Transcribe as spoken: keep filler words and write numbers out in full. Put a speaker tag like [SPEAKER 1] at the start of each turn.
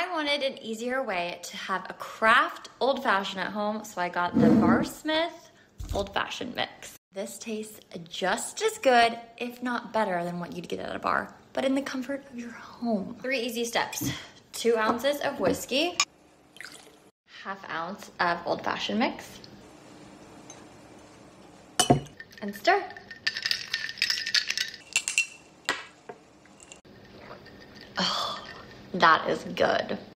[SPEAKER 1] I wanted an easier way to have a craft Old Fashioned at home, so I got the Barsmith Old Fashioned mix. This tastes just as good, if not better, than what you'd get at a bar, but in the comfort of your home. Three easy steps. Two ounces of whiskey, half ounce of Old Fashioned mix, and stir. Oh, that is good.